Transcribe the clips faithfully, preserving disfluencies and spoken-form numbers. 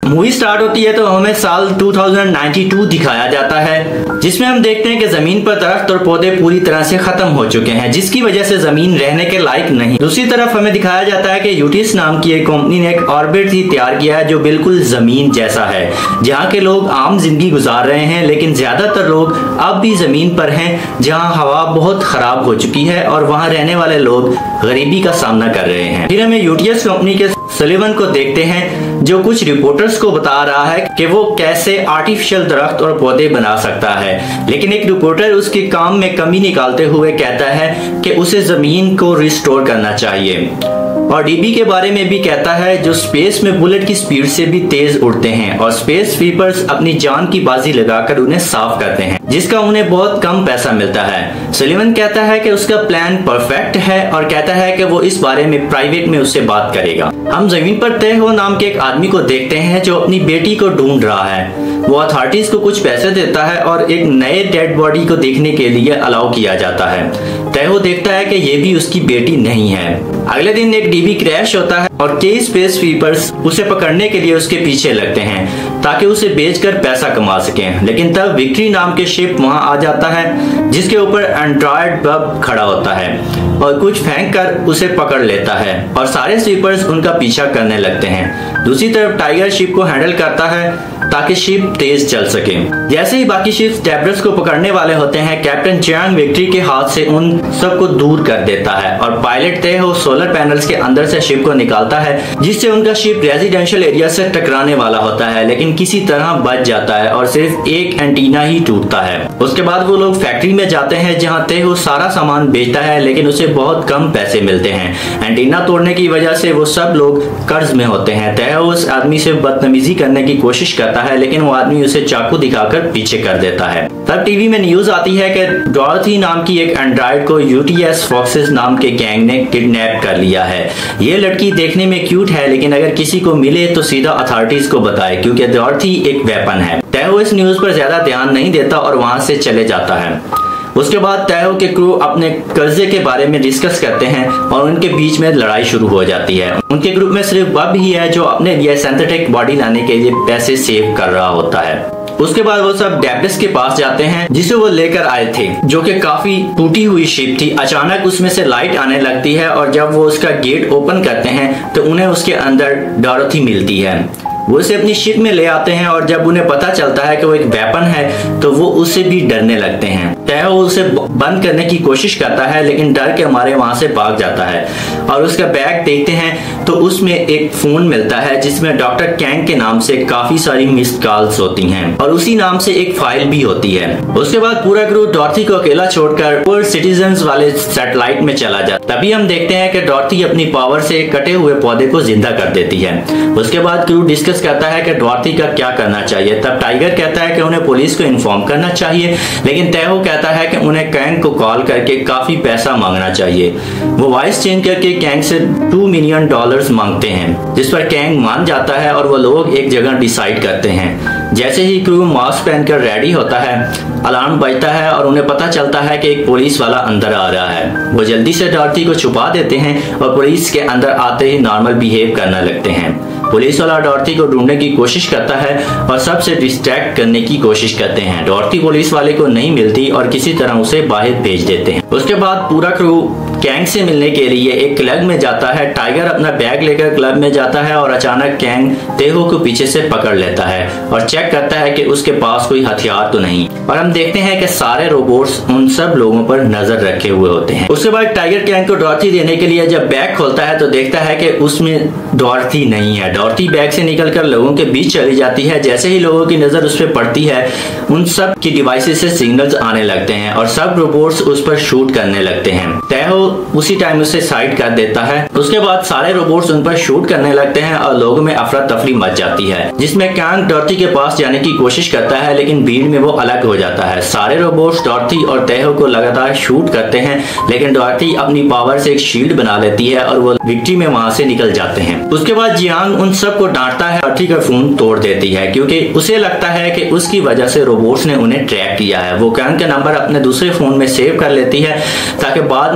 Movie start होती है तो हमें साल दो हज़ार बानवे दिखाया जाता है, जिसमें हम देखते हैं कि जमीन पर दरख्त और पौधे पूरी तरह से खत्म हो चुके हैं, जिसकी वजह से जमीन रहने के लायक नहीं। दूसरी तरफ हमें दिखाया जाता है कि यूटिस नाम की एक कंपनी ने एक ऑर्बिट ही तैयार किया है जो बिल्कुल जमीन जैसा है, जहाँ के लोग आम जिंदगी गुजार रहे हैं, लेकिन ज्यादातर लोग अब भी जमीन पर हैं जहाँ हवा बहुत खराब हो चुकी है और वहाँ रहने वाले लोग गरीबी का सामना कर रहे हैं। फिर हमें यूटिस कंपनी के सलीवन को देखते हैं जो कुछ रिपोर्टर्स को बता रहा है कि वो कैसे आर्टिफिशियल दरख्त और पौधे बना सकता है, लेकिन एक रिपोर्टर उसके काम में कमी निकालते हुए कहता है कि उसे जमीन को रिस्टोर करना चाहिए। और डीबी के बारे में भी कहता है जो स्पेस में बुलेट की स्पीड से भी तेज उड़ते हैं और स्पेस स्वीपर्स अपनी जान की बाजी लगाकर उन्हें साफ करते हैं, जिसका उन्हें बहुत कम पैसा मिलता है। सलीवन कहता है कि उसका प्लान परफेक्ट है और कहता है कि वो इस बारे में प्राइवेट में उससे बात करेगा। हम जमीन पर तेहो नाम के एक आदमी को देखते हैं जो अपनी बेटी को ढूंढ रहा है। वो अथॉरिटीज को कुछ पैसे देता है और एक नए डेड बॉडी को देखने के लिए अलाउ किया जाता है। तेहो देखता है कि ये भी उसकी बेटी नहीं है। अगले दिन एक डीबी क्रैश होता है और कई स्पेस स्वीपर्स उसे पकड़ने के लिए उसके पीछे लगते हैं ताकि उसे बेचकर पैसा कमा सकें, लेकिन तब विक्ट्री नाम के शिप वहां आ जाता है जिसके ऊपर एंड्रॉयड बब खड़ा होता है और कुछ फेंक कर उसे पकड़ लेता है और सारे स्वीपर्स उनका पीछा करने लगते हैं। दूसरी तरफ टाइगर शिप को हैंडल करता है ताकि शिप तेज चल सके। जैसे ही बाकी शिप्स डेब्रस को पकड़ने वाले होते हैं, कैप्टन चियांग विक्ट्री के हाथ से उन सबको दूर कर देता है और पायलट तेहो सोलर पैनल्स के अंदर से शिप को निकालता है, जिससे उनका शिप रेजिडेंशियल एरिया से टकराने वाला होता है, लेकिन किसी तरह बच जाता है और सिर्फ एक एंटीना ही टूटता है। उसके बाद वो लोग फैक्ट्री में जाते हैं जहाँ तेहो सारा सामान बेचता है, लेकिन उसे बहुत कम पैसे मिलते हैं। एंटीना तोड़ने की वजह से वो सब लोग कर्ज में होते हैं। तेहो उस आदमी से बदतमीजी करने की कोशिश करता है, लेकिन वो आदमी उसे चाकू दिखाकर पीछे कर देता है। तब टीवी में न्यूज आती है कि डॉरथी नाम की एक एंड्रॉइड को यूटीएस फॉक्सेस नाम के गैंग ने किडनैप कर लिया है। ये लड़की देखने में क्यूट है, लेकिन अगर किसी को मिले तो सीधा अथॉरिटीज को बताए क्योंकि डॉरथी एक वेपन है। तेहो इस न्यूज पर ज्यादा ध्यान नहीं देता और वहां से चले जाता है। उसके बाद तेहो के क्रू अपने कर्जे के बारे में डिस्कस करते हैं और उनके बीच में लड़ाई शुरू हो जाती है। उनके ग्रुप में सिर्फ बब ही है जो अपने लिए सिंथेटिक बॉडी लाने के लिए पैसे सेव कर रहा होता है। उसके बाद वो सब डेब्रिस के पास जाते हैं जिसे वो लेकर आए थे, जो कि काफी टूटी हुई शिप थी। अचानक उसमें से लाइट आने लगती है और जब वो उसका गेट ओपन करते हैं तो उन्हें उसके अंदर डॉरथी मिलती है। वो उसे अपनी शिप में ले आते हैं और जब उन्हें पता चलता है कि वो एक वेपन है तो वो उससे भी डरने लगते हैं। तेहो उसे बंद करने की कोशिश करता है, लेकिन डर के मारे वहां से भाग जाता है और उसका बैग देखते हैं तो उसमें एक फोन मिलता है जिसमें डॉक्टर कैंग के नाम से काफी सारी मिस्ड कॉल्स होती हैं और उसी नाम से एक फाइल भी होती है। उसके बाद पूरा क्रू डॉरथी को अकेला छोड़कर पुअर सिटीजन्स वाले सैटेलाइट में चला जाता। तभी हम देखते हैं कि डॉरथी अपनी पावर से कटे हुए पौधे को जिंदा कर देती है। उसके बाद क्रू डिस्कस कहता है कि डॉरथी का क्या करना चाहिए। तब टाइगर कहता है कि उन्हें पुलिस को इन्फॉर्म करना चाहिए, लेकिन तेहो कहता है कि उन्हें कैंग को कॉल करके काफी पैसा मांगना चाहिए। वो वॉइस चेंज करके कैंग से टू मिलियन डॉलर्स मांगते हैं, जिस पर कैंग मान जाता है और वो लोग एक जगह डिसाइड करते हैं। जैसे ही क्रू मास्क पहनकर रेडी होता है, अलार्म बजता है और उन्हें पता चलता है कि एक पुलिस वाला अंदर आ रहा है। वो जल्दी से डॉरथी को छुपा देते हैं और पुलिस के अंदर आते ही नॉर्मल बिहेव करने लगते हैं। पुलिस वाला डॉरथी को ढूंढने की कोशिश करता है और सबसे डिस्ट्रैक्ट करने की कोशिश करते हैं। डॉरथी पुलिस वाले को नहीं मिलती और किसी तरह उसे बाहर भेज देते हैं। उसके बाद पूरा क्रू कैंग से मिलने के लिए एक क्लब में जाता है। टाइगर अपना बैग लेकर क्लब में जाता है और अचानक कैंग तेहो को पीछे से पकड़ लेता है और चेक करता है कि उसके पास कोई हथियार तो नहीं, और हम देखते हैं कि सारे रोबोट्स उन सब लोगों पर नजर रखे हुए होते हैं। उसके बाद टाइगर कैंग को डॉरथी देने के लिए जब बैग खोलता है तो देखता है कि उसमें डॉरथी नहीं है। डॉरथी बैग से निकलकर लोगों के बीच चली जाती है। जैसे ही लोगों की नजर उस पर पड़ती है, उन सब की डिवाइसेस से सिग्नल्स आने लगते हैं और सब रोबोट्स उस पर शूट करने लगते हैं। तेहो उसी टाइम उसे साइड कर देता है। उसके बाद सारे रोबोट्स उन पर शूट करने लगते हैं और लोगों में अफरा तफरी मच जाती है, जिसमें कैंग डॉरथी के पास जाने की कोशिश करता है, लेकिन भीड़ में वो अलग हो जाता है। सारे रोबोट्स डॉरथी और तेहो को लगातार शूट करते हैं, लेकिन डॉरथी अपनी पावर से एक शील्ड बना लेती है और वो विक्ट्री में वहां से निकल जाते हैं। उसके बाद जियांग उन सबको डांटता है, डॉरथी का फोन तोड़ देती है क्योंकि उसे लगता है कि उसकी वजह से रोबोट्स ने उन्हें ट्रैक किया है। वो कैंग का नंबर अपने दूसरे फोन में सेव कर लेती है ताकि बाद में उसे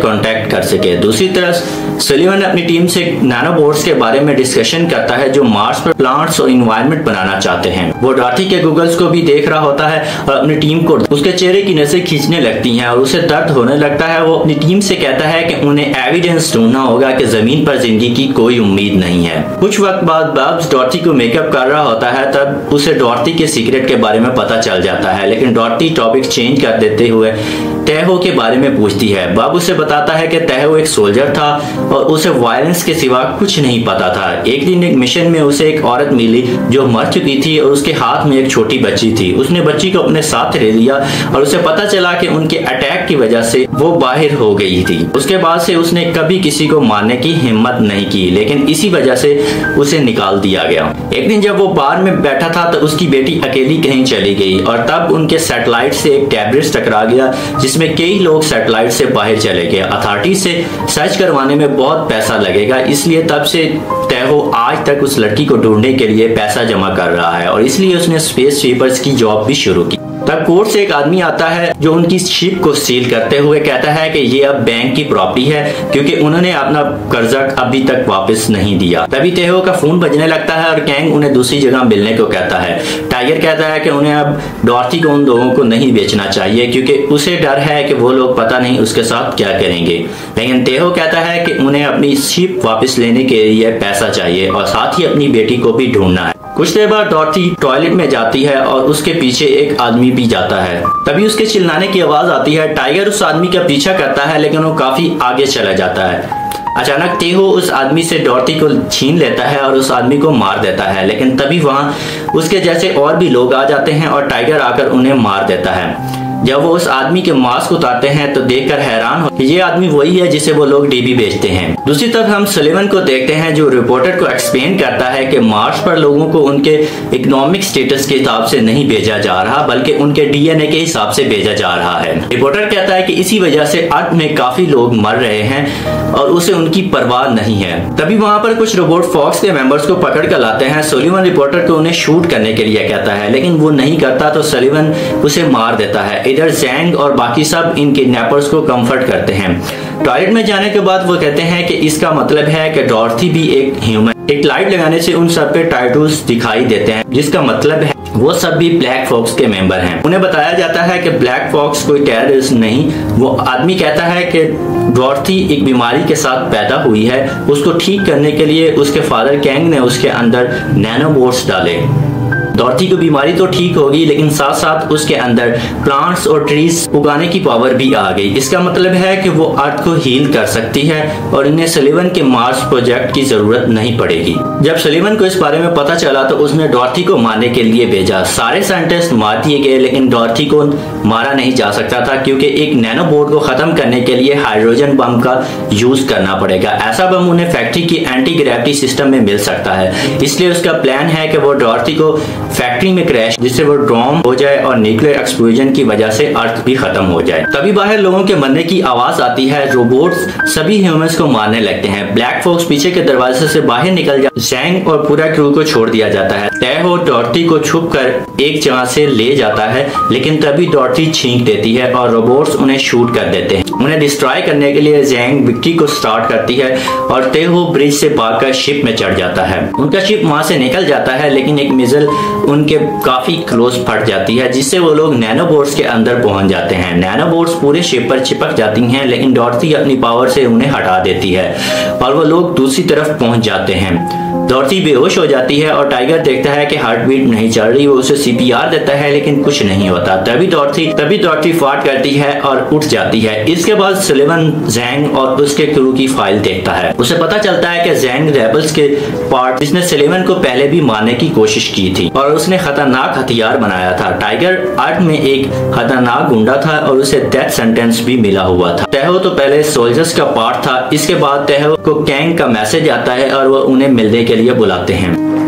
कांटेक्ट कर सके। दूसरी तरफ सलीवन अपनी टीम से नैनोबोट्स के बारे में डिस्कशन करता है जो मार्स पर प्लांट्स और इन्वायरमेंट बनाना चाहते हैं। वो डॉर्थी के गूगल्स को भी देख रहा होता है और अपनी टीम को उसके चेहरे की नसें खींचने लगती हैं और उसे दर्द होने लगता है। वो अपनी टीम से कहता है कि उन्हें एविडेंस ढूंढना होगा कि जमीन पर जिंदगी की कोई उम्मीद नहीं है। कुछ वक्त बाद बब्स डॉर्थी को मेकअप कर रहा होता है, तब उसे डॉर्थी के सीक्रेट के बारे में पता चल जाता है, लेकिन डॉर्थी टॉपिक चेंज कर देते हुए तेहो के बारे में पूछती है। बब उसे बताता है कि तेहो एक सोल्जर था और उसे वायलेंस के सिवा कुछ नहीं पता था। एक दिन एक मिशन में उसे एक औरत मिली जो मर चुकी थी और उसके हाथ में एक छोटी बच्ची थी। उसने बच्ची को अपने साथ ले लिया और उसे पता चला कि उनके अटैक की वजह से वो बाहर हो गई थी। उसके बाद से उसने कभी किसी को मारने की हिम्मत नहीं की, लेकिन इसी वजह से उसे निकाल दिया गया। एक दिन जब वो बार में बैठा था तो उसकी बेटी अकेली कहीं चली गई और तब उनके सैटेलाइट से एक टैबलेट टकरा गया जिसमें कई लोग सैटेलाइट से बाहर चले गए। अथॉरिटी से सर्च करवाने में बहुत पैसा लगेगा, इसलिए तब से तेहो आज तक उस लड़की को ढूंढने के लिए पैसा जमा कर रहा है और इसलिए उसने स्पेस स्वीपर्स की जॉब भी शुरू की। तब कोर्ट से एक आदमी आता है जो उनकी शिप को सील करते हुए कहता है कि ये अब बैंक की प्रॉपर्टी है क्योंकि उन्होंने अपना कर्जा अभी तक वापस नहीं दिया। तभी तेहो का फोन बजने लगता है और कैंग उन्हें दूसरी जगह मिलने को कहता है। टाइगर कहता है कि उन्हें अब डॉर्थी को उन लोगों को नहीं बेचना चाहिए क्योंकि उसे डर है कि वो लोग पता नहीं उसके साथ क्या करेंगे, लेकिन तेहो कहता है कि उन्हें अपनी शिप वापस लेने के लिए पैसा चाहिए और साथ ही अपनी बेटी को भी ढूंढना है। कुछ देर बाद डॉर्थी टॉयलेट में जाती है और उसके पीछे एक आदमी भी जाता है। तभी उसके चिल्लाने की आवाज आती है। टाइगर उस आदमी का पीछा करता है लेकिन वो काफी आगे चला जाता है। अचानक तेहो उस आदमी से डॉर्थी को छीन लेता है और उस आदमी को मार देता है, लेकिन तभी वहां उसके जैसे और भी लोग आ जाते हैं और टाइगर आकर उन्हें मार देता है। जब वो उस आदमी के मास्क उतारते हैं तो देखकर हैरान हो कि ये आदमी वही है जिसे वो लोग डीबी बेचते हैं। दूसरी तरफ हम सलीवन को देखते हैं जो रिपोर्टर को एक्सप्लेन करता है कि मार्स पर लोगों को उनके इकोनॉमिक स्टेटस के हिसाब से नहीं भेजा जा रहा बल्कि उनके डीएनए के हिसाब से भेजा जा रहा है। रिपोर्टर कहता है कि इसी वजह से अर्थ में काफी लोग मर रहे हैं और उसे उनकी परवाह नहीं है। तभी वहां पर कुछ रोबोट फॉक्स के मेंबर्स को पकड़ कर लाते हैं। सलीवन रिपोर्टर को उन्हें शूट करने के लिए कहता है, लेकिन वो नहीं करता तो सलीवन उसे मार देता है। इधर जैंग और बाकी सब इन किडनैपर्स को कंफर्ट करते हैं। टॉयलेट में जाने के बाद वो कहते हैं कि इसका मतलब है कि डॉर्थी भी एक ह्यूमन। एक लाइट लगाने से उन सब पे टाइटूस दिखाई देते हैं जिसका मतलब है वो सब भी ब्लैक फॉक्स के मेंबर हैं। उन्हें बताया जाता है कि ब्लैक फॉक्स कोई टेररिस्ट नहीं। वो आदमी कहता है कि डॉर्थी एक बीमारी के साथ पैदा हुई है, उसको ठीक करने के लिए उसके फादर कैंग ने उसके अंदर नैनोबोट्स डाले। डॉर्थी को बीमारी तो ठीक होगी लेकिन साथ साथ उसके अंदर प्लांट्स और ट्रीज उगाने की पावर भी आ गई। इसका मतलब है कि वो अर्थ को हील कर सकती है और इन्हें सलीवन के मार्स प्रोजेक्ट की जरूरत नहीं पड़ेगी। जब सलीवन को इस बारे में पता चला तो उसने डॉर्थी को मारने के लिए भेजा। सारे साइंटिस्ट मार दिए गए लेकिन डॉर्थी को मारा नहीं जा सकता था क्योंकि एक नैनोबोट को खत्म करने के लिए हाइड्रोजन बम का यूज करना पड़ेगा। ऐसा बम उन्हें फैक्ट्री की एंटी ग्रेविटी सिस्टम में मिल सकता है, इसलिए उसका प्लान है कि वो डॉर्थी को फैक्ट्री में क्रैश जिससे वो ड्रॉम हो जाए और न्यूक्लियर एक्सप्लोजन की वजह से अर्थ भी खत्म हो जाए। तभी बाहर लोगों के मरने की आवाज आती है। रोबोट्स सभी ह्यूमंस को मारने लगते हैं। ब्लैक फॉक्स पीछे के दरवाजे से बाहर निकल जाता है। जैंग और पूरा क्रू को छोड़ दिया जाता है। तेहो डॉर्थी को छुप कर एक जगह से ले जाता है लेकिन तभी डॉर्थी छींक देती है और रोबोट्स उन्हें शूट कर देते हैं। उन्हें डिस्ट्रॉय करने के लिए जैंग विक्ट्री को स्टार्ट करती है और तेहो ब्रिज से भागकर शिप में चढ़ जाता है। उनका शिप वहां से निकल जाता है लेकिन एक मिसाइल उनके काफी क्लोज फट जाती है जिससे वो लोग नैनोबोट्स के अंदर पहुंच जाते हैं। नैनोबोट्स पूरे शिप पर चिपक जाती हैं लेकिन डॉर्थी अपनी पावर से उन्हें हटा देती है और वो लोग दूसरी तरफ पहुंच जाते हैं। डॉर्थी बेहोश हो जाती है और टाइगर देखता है कि हार्ट बीट नहीं चल रही। वो उसे सीपीआर देता है लेकिन कुछ नहीं होता। तभी डॉर्थी तभी डॉर्थी फाट करती है और उठ जाती है। इसके बाद सलीवन जैंग और उसके क्रू की फाइल देखता है। उसे पता चलता है कि जैंग रेबल्स के पार्ट जिसने सलीवन को पहले भी मारने की कोशिश की थी और उसने खतरनाक हथियार बनाया था। टाइगर अर्थ में एक खतरनाक गुंडा था और उसे डेथ सेंटेंस भी मिला हुआ था। तेहो तो पहले सोल्जर्स का पार्ट था। इसके बाद तेहो को कैंग का मैसेज आता है और वो उन्हें मिलने के लिए बुलाते हैं।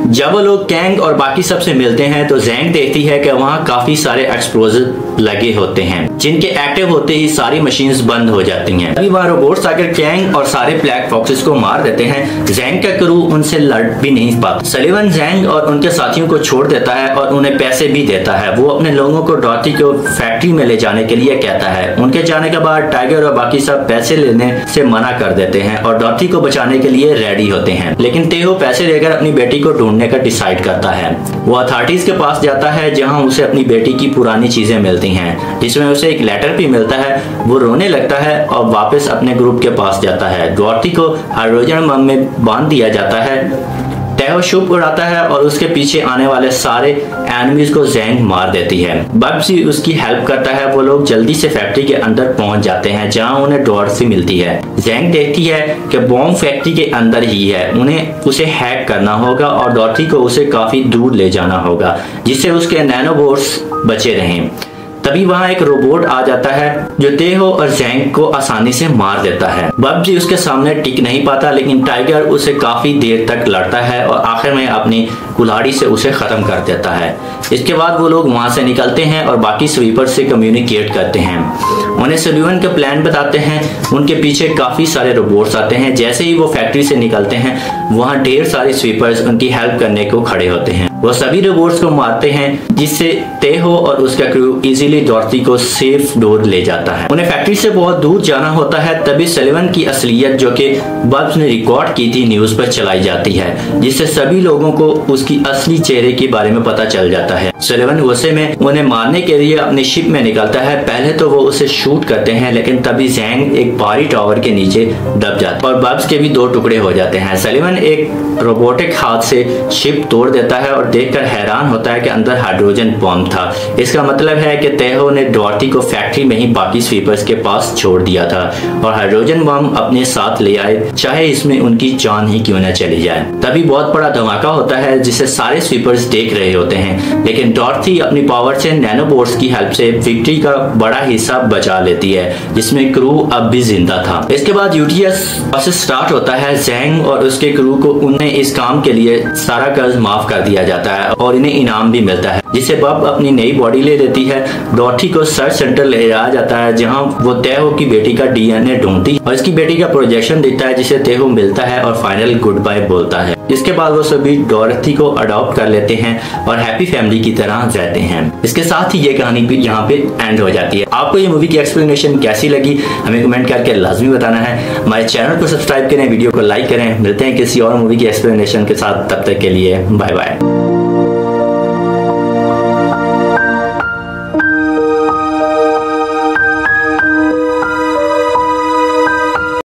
जब वो लोग कैंग और बाकी सबसे मिलते हैं तो जैंग देखती है कि वहाँ काफी सारे एक्सप्लोजिव लगे होते हैं, जिनके एक्टिव होते ही सारी मशीन्स बंद हो जाती हैं। अभी वहाँ रोबोट्स आकर कैंग और सारे ब्लैक फॉक्सेस को मार देते हैं। जैंग का क्रू उनसे लड़ भी नहीं पाता। सलीवन जैंग और उनके साथियों को छोड़ देता है और उन्हें पैसे भी देता है। वो अपने लोगों को डॉर्थी को फैक्ट्री में ले जाने के लिए कहता है। उनके जाने के बाद टाइगर और बाकी सब पैसे लेने से मना कर देते हैं और डॉर्थी को बचाने के लिए रेडी होते हैं, लेकिन तेहो पैसे देकर अपनी बेटी को ढूंढने का डिसाइड करता है। वो अथॉरिटीज के पास जाता है जहाँ उसे अपनी बेटी की पुरानी चीजें मिलती हैं, जिसमें उसे एक लेटर भी मिलता है। वो रोने लगता है और वापस अपने ग्रुप के पास जाता है। डॉर्थी को हाइड्रोजन बम में बांध दिया जाता है। तेहो शुभ उड़ाता है और उसके पीछे आने वाले सारे एनिमीज को जैंग मार देती है। बब्स भी उसकी हेल्प करता है। वो लोग जल्दी से फैक्ट्री के अंदर पहुंच जाते हैं जहां उन्हें डॉर्थी मिलती है। जैंग देखती है कि बॉम्ब फैक्ट्री के अंदर ही है। उन्हें उसे हैक करना होगा और डॉर्थी को उसे काफी दूर ले जाना होगा जिससे उसके नैनोबोट्स बचे रहें। तभी वहाँ एक रोबोट आ जाता है जो तेहो और जैंग को आसानी से मार देता है। बब्स भी उसके सामने टिक नहीं पाता, लेकिन टाइगर उसे काफी देर तक लड़ता है और आखिर में अपनी कुल्हाड़ी से उसे खत्म कर देता है। इसके बाद वो लोग वहाँ से निकलते हैं और बाकी स्वीपर से कम्युनिकेट करते हैं। उन्हें सलीवन का प्लान बताते हैं। उनके पीछे काफी सारे रोबोट्स आते हैं। जैसे ही वो फैक्ट्री से निकलते हैं वहाँ ढेर सारे स्वीपर्स उनकी हेल्प करने को खड़े होते हैं। वो सभी रोबोट्स को मारते हैं जिससे तेहो और उसका क्रू इजीली डॉर्थी को सेफ डोर ले जाता है। उन्हें फैक्ट्री से बहुत दूर जाना होता है। तभी सलीवन की असलियत जो कि बब्स ने रिकॉर्ड की थी न्यूज पर चलाई जाती है, जिससे सभी लोगों को उसकी असली चेहरे के बारे में पता चल जाता है। सलीवन गुस्से में उन्हें मारने के लिए अपनी शिप में निकलता है। पहले तो वो उसे शूट करते हैं, लेकिन तभी जैंग एक भारी टावर के नीचे दब जाता है और बब्स के भी दो टुकड़े हो जाते हैं। सलीवन एक रोबोटिक हाथ से शिप तोड़ देता है और देखकर हैरान होता है कि अंदर हाइड्रोजन बम था। इसका मतलब है कि तेहो ने डॉर्थी को फैक्ट्री में ही बाकी स्वीपर्स के पास छोड़ दिया था और हाइड्रोजन बम अपने साथ ले आए, चाहे इसमें उनकी जान ही क्यों न चली जाए। तभी बहुत बड़ा धमाका होता है जिसे सारे स्वीपर्स देख रहे होते हैं, लेकिन डॉर्थी अपनी पावर से नैनोबोट्स की हेल्प से विक्ट्री का बड़ा हिस्सा बचा लेती है, जिसमें क्रू अब भी जिंदा था। इसके बाद यूटीएस प्रोसेस स्टार्ट होता है। जैंग और उसके क्रू को उन्हें इस काम के लिए सारा कर्ज माफ कर दिया जाता है और इन्हें इनाम भी मिलता है, जिससे बब अपनी नई बॉडी ले लेती है। डॉर्थी को सर्च सेंटर ले जाया जाता है जहां वो तेहो की बेटी का डीएनए ढूंढती और इसकी बेटी का प्रोजेक्शन देता है, जिसे तेहो मिलता है और फाइनल गुड बाय बोलता है। इसके बाद वो सभी डॉर्थी को अडॉप्ट कर लेते हैं और हैप्पी फैमिली की तरह रहते हैं। इसके साथ ही ये कहानी भी यहाँ पे एंड हो जाती है। आपको ये मूवी की एक्सप्लेनेशन कैसी लगी हमें कमेंट करके लाजमी बताना है। हमारे चैनल को सब्सक्राइब करें, वीडियो को लाइक करें। मिलते हैं किसी और मूवी की एक्सप्लेनेशन के साथ, तब तक के लिए बाय बाय।